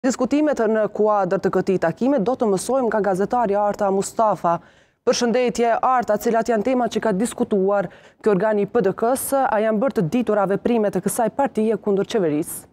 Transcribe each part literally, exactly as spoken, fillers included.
Diskutimet në kuadër të këtij takimi do të mësojmë nga gazetari Arta Mustafa. Përshëndetje Arta, cilat janë temat që ka diskutuar ky organ i P D K-s, a janë bërë të ditura veprimet e kësaj partie kundër qeverisë?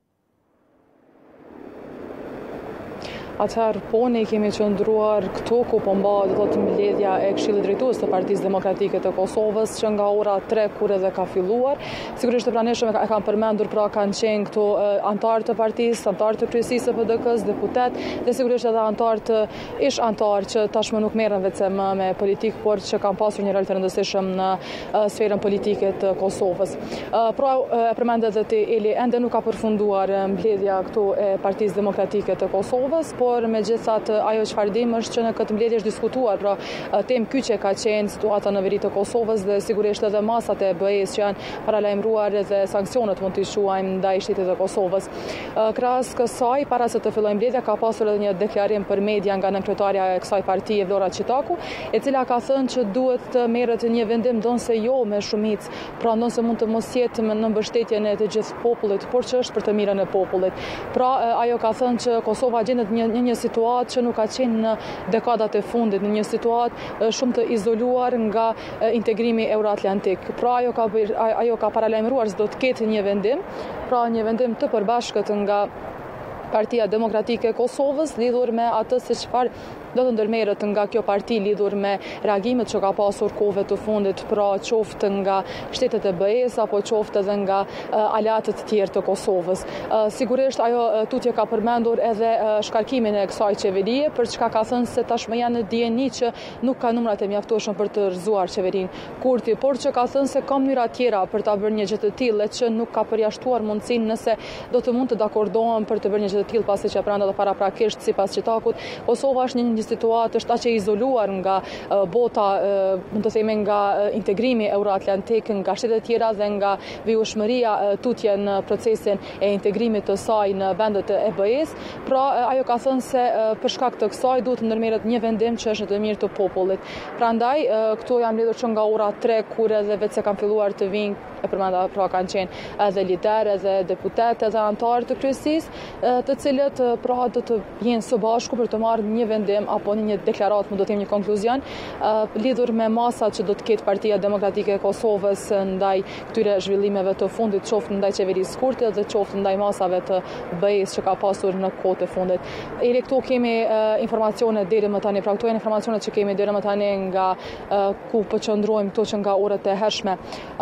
Atëherë, po ne kemi qëndruar këtu ku po mba do të mbledhja e Këshillit Drejtues të Partisë Demokratike të Kosovës që nga ora tre kur edhe ka filluar. Sigurisht të pranishëm e kanë përmendur, pra kanë qenë këtu antarë të partisë, antarë të kryesisë së P D K-s, deputet dhe sigurisht edhe antarë të ish antarë që tashmë nuk merren vetëm me politikë, por që kanë pasur një rol të rëndësishëm në sferën politike të Kosovës. Pra e përmendet edhe ti Eli, ende nuk ka përfunduar mbledhja këtu e Partisë Demokratike të Kosovës, por me gjithat ajo çfarë dim është që në këtë mbledhje është diskutuar, pra temë kyçe ka qenë situata në veri të Kosovës dhe sigurisht edhe masat e B E-s që janë paralajmëruar dhe sanksionet mund t'i quajmë ndaj shtetit të Kosovës. Krahas kësaj, para se të fillojë mbledhja, ka pasur edhe një deklarim për media nga nënkryetaria e kësaj partie Vlora Çitaku, e cila ka thënë që duhet të merret një vendim ndonse jo me shumicë, pra ndonse mund të mos jetë në mbështetjen e të gjithë popullit, por që është për të mirën e popullit. Pra ajo ka thënë që Kosova gjendet një në një situatë që nuk ka qenë në dekadat e fundit, në një situatë shumë të izoluar nga integrimi euroatlantik. Pra ajo ka, ajo ka paralajmëruar se do të ketë një vendim, pra një vendim të përbashkët nga Partia Demokratike e Kosovës lidhur me atë se çfarë do të ndërmerret nga kjo parti lidhur me reagimet që ka pasur kohëve të fundit, pra qoftë nga shtetet e B E-s apo qoftë edhe nga aleatët të tjerë të Kosovës. Sigurisht ajo tutje ka përmendur edhe shkarkimin e kësaj qeverie, për çka ka thënë se tashmë janë në dieni që nuk ka numrat e mjaftueshëm për të rrëzuar qeverinë Kurti, por që ka thënë se ka mënyra tjera për ta bërë një gjë të tillë, që nuk ka përjashtuar mundësinë nëse do të mund të dakordohen për të bërë një gjë të tillë, pasi që prandaj paraprakisht sipas Çitakut, Kosova është një situatë është aq e izoluar nga bota, mund të themi nga integrimi euroatlantik, nga shtetet tjera dhe nga vijueshmëria tutje në procesin e integrimit të saj në vendet e B E-s. Pra ajo ka thënë se për shkak të kësaj duhet të ndërmerret një vendim që është në të mirë të popullit. Prandaj këtu janë mbledhur që nga ora tre kur edhe vetë se kanë filluar të vinë, e përmenda, pra kanë qenë edhe liderë, edhe deputet, edhe antarë të kryesisë, të cilët pra do të jenë së bashku për të marrë një vendim apo një deklarat, më do të jem një konkluzion, lidhur me masat që do të ketë Partia Demokratike e Kosovës ndaj këtyre zhvillimeve të fundit, qoftë ndaj qeverisë Kurti dhe qoftë ndaj masave të B E-s që ka pasur në kohët e fundit. Edhe këtu kemi informacione deri më tani, pra këtu janë informacionet që kemi deri më tani nga ku po qëndrojmë këtu që nga orët e hershme,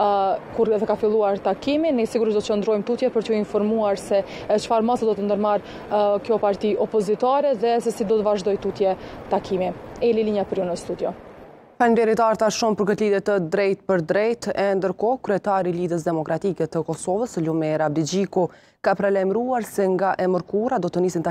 kur edhe ka filluar takimi. Ne sigurisht do të qëndrojmë tutje për t'ju informuar se çfarë masa do të ndërmarrë kjo parti opozitare dhe se si do të vazhdoj tutje takimi. Eli, linja për ju në studio. Faleminderit Arta shumë për këtë lidhje të drejtë për drejtë. E ndërkohë, kryetari i Lidhjes Demokratike të Kosovës, Lumer Abdigjiku, ka paralajmëruar se nga e mërkura do të nisin